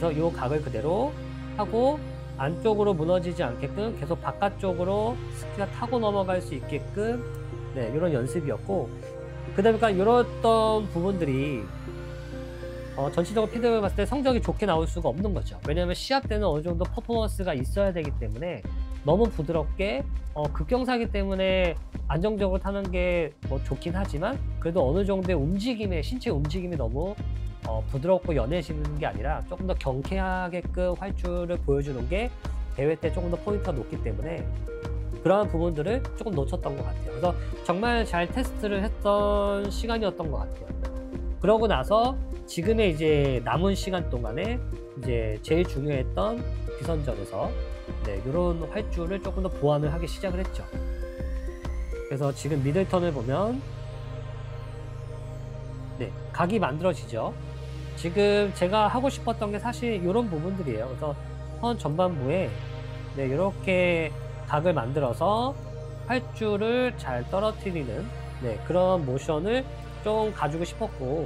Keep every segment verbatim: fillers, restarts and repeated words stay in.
그래서 이 각을 그대로 하고 안쪽으로 무너지지 않게끔 계속 바깥쪽으로 스키가 타고 넘어갈 수 있게끔 네, 이런 연습이었고, 그다음에 그러니까 이랬던 부분들이 어, 전체적으로 피드백을 봤을 때 성적이 좋게 나올 수가 없는 거죠. 왜냐하면 시합 때는 어느 정도 퍼포먼스가 있어야 되기 때문에 너무 부드럽게 어, 급경사기 때문에 안정적으로 타는 게 뭐 좋긴 하지만 그래도 어느 정도의 움직임에 신체 움직임이 너무 어, 부드럽고 연해지는 게 아니라 조금 더 경쾌하게끔 활주를 보여주는 게 대회 때 조금 더 포인트가 높기 때문에 그러한 부분들을 조금 놓쳤던 것 같아요. 그래서 정말 잘 테스트를 했던 시간이었던 것 같아요. 그러고 나서 지금의 이제 남은 시간 동안에 이제 제일 중요했던 비선전에서 네, 이런 활주를 조금 더 보완을 하기 시작을 했죠. 그래서 지금 미들턴을 보면 네, 각이 만들어지죠. 지금 제가 하고 싶었던 게 사실 이런 부분들이에요. 그래서 턴 전반부에 네, 이렇게 각을 만들어서 활주를 잘 떨어뜨리는 네, 그런 모션을 좀 가지고 싶었고,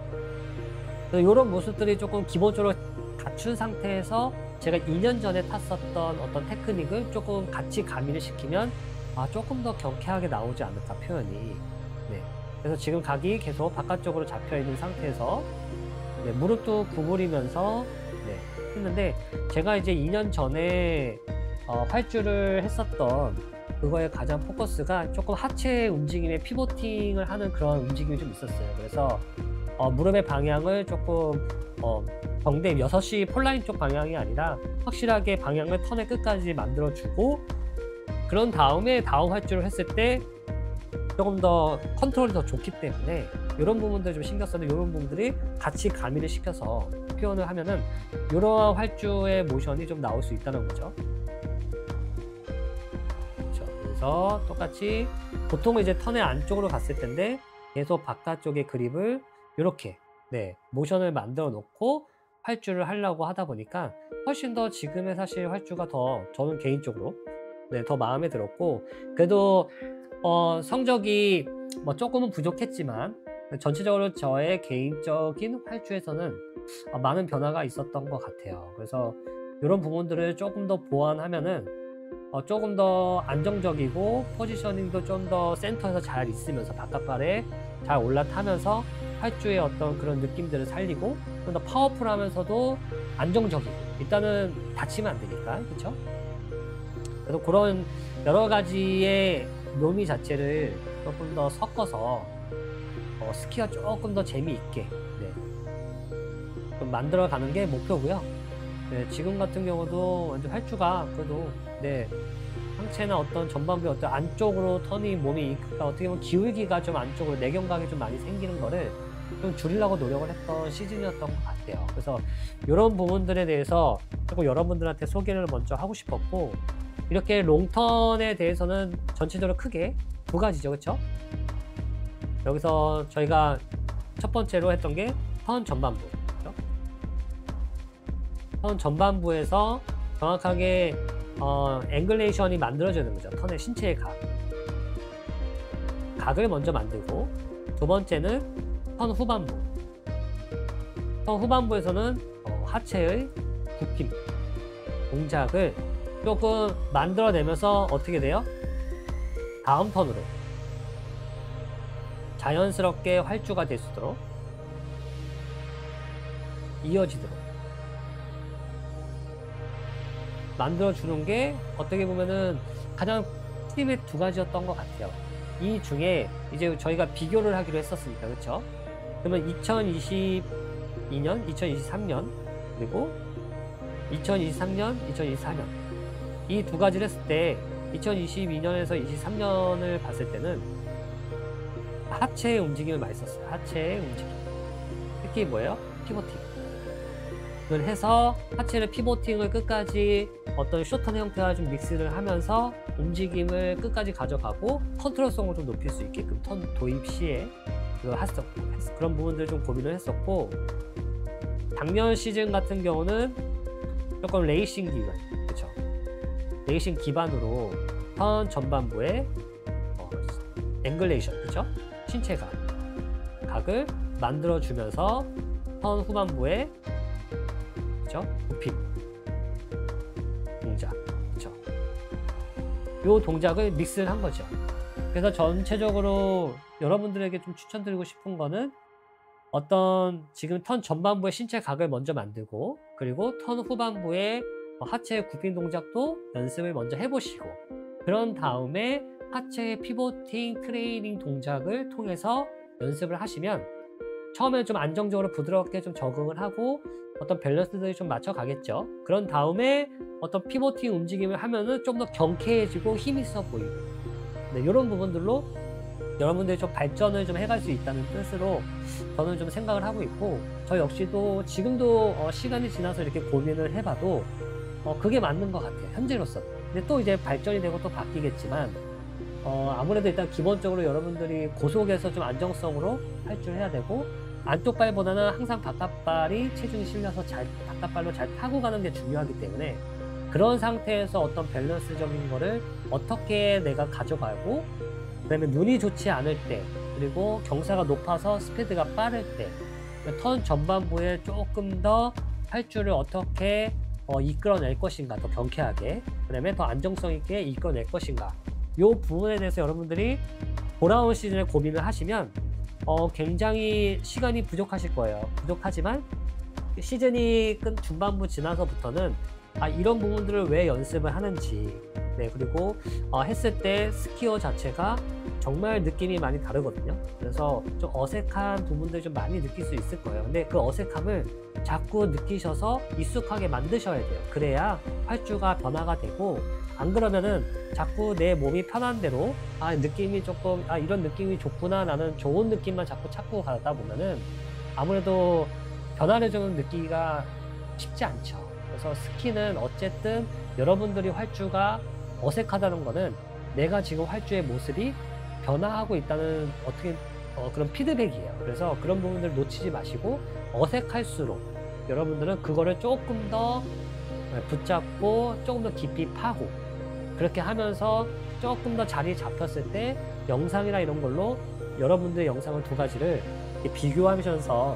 이런 모습들이 조금 기본적으로 갖춘 상태에서 제가 이 년 전에 탔었던 어떤 테크닉을 조금 같이 가미를 시키면 아, 조금 더 경쾌하게 나오지 않을까 표현이. 네. 그래서 지금 각이 계속 바깥쪽으로 잡혀 있는 상태에서 네, 무릎도 구부리면서 네, 했는데, 제가 이제 이 년 전에 어, 활주를 했었던 그거의 가장 포커스가 조금 하체 움직임에 피보팅을 하는 그런 움직임이 좀 있었어요. 그래서 어, 무릎의 방향을 조금 어, 정대 여섯 시 폴라인 쪽 방향이 아니라 확실하게 방향을 턴의 끝까지 만들어주고, 그런 다음에 다음 활주를 했을 때 조금 더 컨트롤이 더 좋기 때문에 이런 부분들 좀 신경 써서 이런 부분들이 같이 가미를 시켜서 표현을 하면은 이러한 활주의 모션이 좀 나올 수 있다는 거죠. 그렇죠. 그래서 똑같이 보통은 이제 턴의 안쪽으로 갔을 텐데 계속 바깥쪽의 그립을 이렇게 네, 모션을 만들어 놓고 활주를 하려고 하다 보니까 훨씬 더 지금의 사실 활주가 더 저는 개인적으로 네, 더 마음에 들었고, 그래도 어, 성적이 뭐 조금은 부족했지만 전체적으로 저의 개인적인 활주에서는 어, 많은 변화가 있었던 것 같아요. 그래서 이런 부분들을 조금 더 보완하면은 어, 조금 더 안정적이고 포지셔닝도 좀 더 센터에서 잘 있으면서 바깥발에 잘 올라타면서 활주의 어떤 그런 느낌들을 살리고 좀 더 파워풀하면서도 안정적이고, 일단은 다치면 안 되니까, 그렇죠? 그래서 그런 여러 가지의 묘미 자체를 조금 더 섞어서 어, 스키가 조금 더 재미있게 네, 좀 만들어가는 게 목표고요. 네, 지금 같은 경우도 완전 활주가 그래도 네, 상체나 어떤 전반부의 어떤 안쪽으로 턴이 몸이 그러니까 어떻게 보면 기울기가 좀 안쪽으로 내경각이 좀 많이 생기는 거를 좀 줄이려고 노력을 했던 시즌이었던 것 같아요. 그래서 이런 부분들에 대해서 조금 여러분들한테 소개를 먼저 하고 싶었고, 이렇게 롱턴에 대해서는 전체적으로 크게 두 가지죠, 그렇죠? 여기서 저희가 첫 번째로 했던 게 턴 전반부, 그렇죠? 턴 전반부에서 정확하게 어, 앵글레이션이 만들어지는 거죠. 턴의 신체의 각. 각을 먼저 만들고, 두 번째는 턴 후반부. 턴 후반부에서는 어, 하체의 굽힘, 동작을 조금 만들어내면서 어떻게 돼요? 다음 턴으로 자연스럽게 활주가 될 수 있도록 이어지도록 만들어주는 게 어떻게 보면은 가장 팁의 두 가지였던 것 같아요. 이 중에 이제 저희가 비교를 하기로 했었으니까, 그렇죠? 그러면 이천이십이 년, 이천이십삼 년, 그리고 이천이십삼 년, 이천이십사 년 이 두 가지를 했을 때 이천이십이 년에서 이십삼 년을 봤을 때는 하체의 움직임을 많이 썼어요. 하체의 움직임. 특히 뭐예요? 피보팅을 해서 하체를 피보팅을 끝까지 어떤 쇼턴 형태와 좀 믹스를 하면서 움직임을 끝까지 가져가고 컨트롤성을 좀 높일 수 있게끔 턴 도입 시에 그런 부분들을 좀 고민을 했었고, 작년 시즌 같은 경우는 조금 레이싱 기반, 그렇죠? 레이싱 기반으로 턴 전반부에 어, 앵글레이션, 그렇죠? 신체각, 각을 만들어주면서 턴 후반부에 그죠? 굽힘 동작, 그죠? 요 동작을 믹스를 한 거죠. 그래서 전체적으로 여러분들에게 좀 추천드리고 싶은 거는 어떤 지금 턴 전반부의 신체 각을 먼저 만들고, 그리고 턴 후반부에 하체 굽힌 동작도 연습을 먼저 해보시고, 그런 다음에 하체의 피보팅 트레이닝 동작을 통해서 연습을 하시면 처음에 좀 안정적으로 부드럽게 좀 적응을 하고 어떤 밸런스들이 좀 맞춰 가겠죠. 그런 다음에 어떤 피보팅 움직임을 하면은 좀 더 경쾌해지고 힘 있어 보이고, 네, 이런 부분들로 여러분들이 좀 발전을 좀 해갈 수 있다는 뜻으로 저는 좀 생각을 하고 있고, 저 역시도 지금도 어 시간이 지나서 이렇게 고민을 해봐도 어 그게 맞는 것 같아요, 현재로서. 근데 또 이제 발전이 되고 또 바뀌겠지만 어 아무래도 일단 기본적으로 여러분들이 고속에서 좀 안정성으로 활주를 해야 되고, 안쪽 발보다는 항상 바깥발이 체중이 실려서 잘 바깥발로 잘 타고 가는 게 중요하기 때문에, 그런 상태에서 어떤 밸런스적인 거를 어떻게 내가 가져가고, 그다음에 눈이 좋지 않을 때, 그리고 경사가 높아서 스피드가 빠를 때, 턴 전반부에 조금 더 활주를 어떻게 어, 이끌어낼 것인가, 더 경쾌하게, 그 다음에 더 안정성 있게 이끌어낼 것인가, 이 부분에 대해서 여러분들이 돌아온 시즌에 고민을 하시면 어, 굉장히 시간이 부족하실 거예요. 부족하지만 시즌이 끝 중반부 지나서부터는 아, 이런 부분들을 왜 연습을 하는지, 네, 그리고 어, 했을 때 스키어 자체가 정말 느낌이 많이 다르거든요. 그래서 좀 어색한 부분들 좀 많이 느낄 수 있을 거예요. 근데 그 어색함을 자꾸 느끼셔서 익숙하게 만드셔야 돼요. 그래야 활주가 변화가 되고, 안 그러면은 자꾸 내 몸이 편한 대로 아, 느낌이 조금 아, 이런 느낌이 좋구나, 나는 좋은 느낌만 자꾸 찾고 가다 보면은 아무래도 변화를 좀 느끼기가 쉽지 않죠. 그래서 스키는 어쨌든 여러분들이 활주가 어색하다는 거는 내가 지금 활주의 모습이 변화하고 있다는 어떻게 어, 그런 피드백이에요. 그래서 그런 부분들을 놓치지 마시고, 어색할수록 여러분들은 그거를 조금 더 붙잡고 조금 더 깊이 파고, 그렇게 하면서 조금 더 자리 잡혔을 때 영상이나 이런 걸로 여러분들의 영상을 두 가지를 비교하면서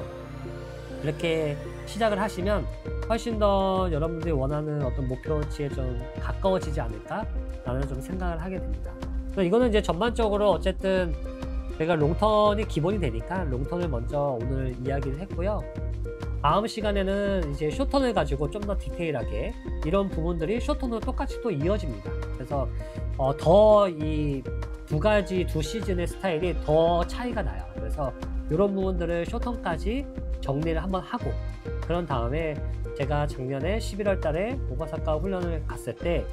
그렇게 시작을 하시면 훨씬 더 여러분들이 원하는 어떤 목표치에 좀 가까워지지 않을까 라는 좀 생각을 하게 됩니다. 그래서 이거는 이제 전반적으로 어쨌든 제가 롱턴이 기본이 되니까 롱턴을 먼저 오늘 이야기를 했고요. 다음 시간에는 이제 숏턴을 가지고 좀 더 디테일하게 이런 부분들이 숏턴으로 똑같이 또 이어집니다. 그래서 어, 더 이 두 가지 두 시즌의 스타일이 더 차이가 나요. 그래서 이런 부분들을 숏턴까지 정리를 한번 하고, 그런 다음에 제가 작년에 십일월 달에 오가사카 훈련을 갔을 때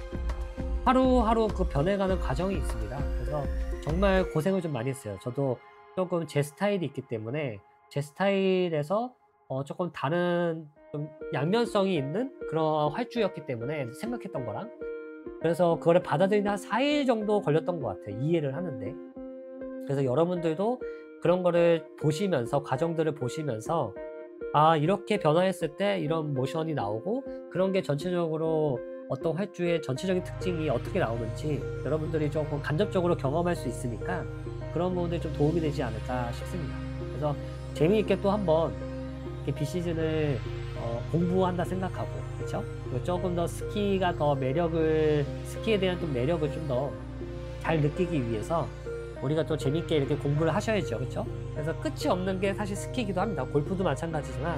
하루하루 그 변해가는 과정이 있습니다. 그래서 정말 고생을 좀 많이 했어요. 저도 조금 제 스타일이 있기 때문에 제 스타일에서 어 조금 다른 좀 양면성이 있는 그런 활주였기 때문에, 생각했던 거랑. 그래서 그거를 받아들이는데 한 사 일 정도 걸렸던 것 같아요, 이해를 하는데. 그래서 여러분들도 그런 거를 보시면서, 과정들을 보시면서 아, 이렇게 변화했을 때 이런 모션이 나오고, 그런 게 전체적으로 어떤 활주의 전체적인 특징이 어떻게 나오는지 여러분들이 조금 간접적으로 경험할 수 있으니까 그런 부분들이 좀 도움이 되지 않을까 싶습니다. 그래서 재미있게 또 한번 이렇게 비시즌을 어, 공부한다 생각하고, 그렇죠? 조금 더 스키가 더 매력을, 스키에 대한 좀 매력을 좀 더 잘 느끼기 위해서 우리가 또 재밌게 이렇게 공부를 하셔야죠, 그렇죠? 그래서 끝이 없는 게 사실 스키이기도 합니다. 골프도 마찬가지지만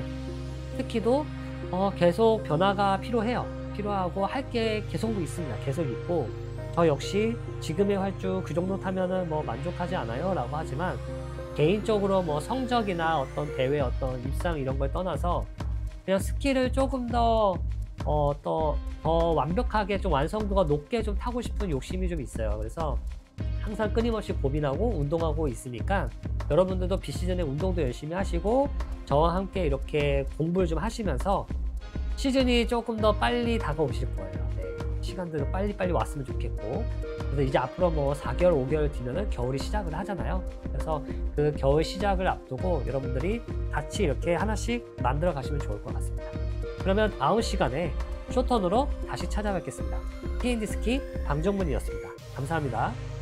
스키도 어, 계속 변화가 필요해요. 필요하고 할 게 계속 있습니다. 계속 있고, 저 역시 지금의 활주 그 정도 타면은 뭐 만족하지 않아요 라고 하지만, 개인적으로 뭐 성적이나 어떤 대회 어떤 입상 이런 걸 떠나서 그냥 스키를 조금 더 어, 더, 더 완벽하게 좀 완성도가 높게 좀 타고 싶은 욕심이 좀 있어요. 그래서 항상 끊임없이 고민하고 운동하고 있으니까 여러분들도 비시즌에 운동도 열심히 하시고 저와 함께 이렇게 공부를 좀 하시면서 시즌이 조금 더 빨리 다가오실 거예요. 네, 시간들도 빨리빨리 왔으면 좋겠고. 그래서 이제 앞으로 뭐 사 개월, 오 개월 뒤면은 겨울이 시작을 하잖아요. 그래서 그 겨울 시작을 앞두고 여러분들이 같이 이렇게 하나씩 만들어 가시면 좋을 것 같습니다. 그러면 다음 시간에 숏턴으로 다시 찾아뵙겠습니다. 티앤디 스키 방정문이었습니다. 감사합니다.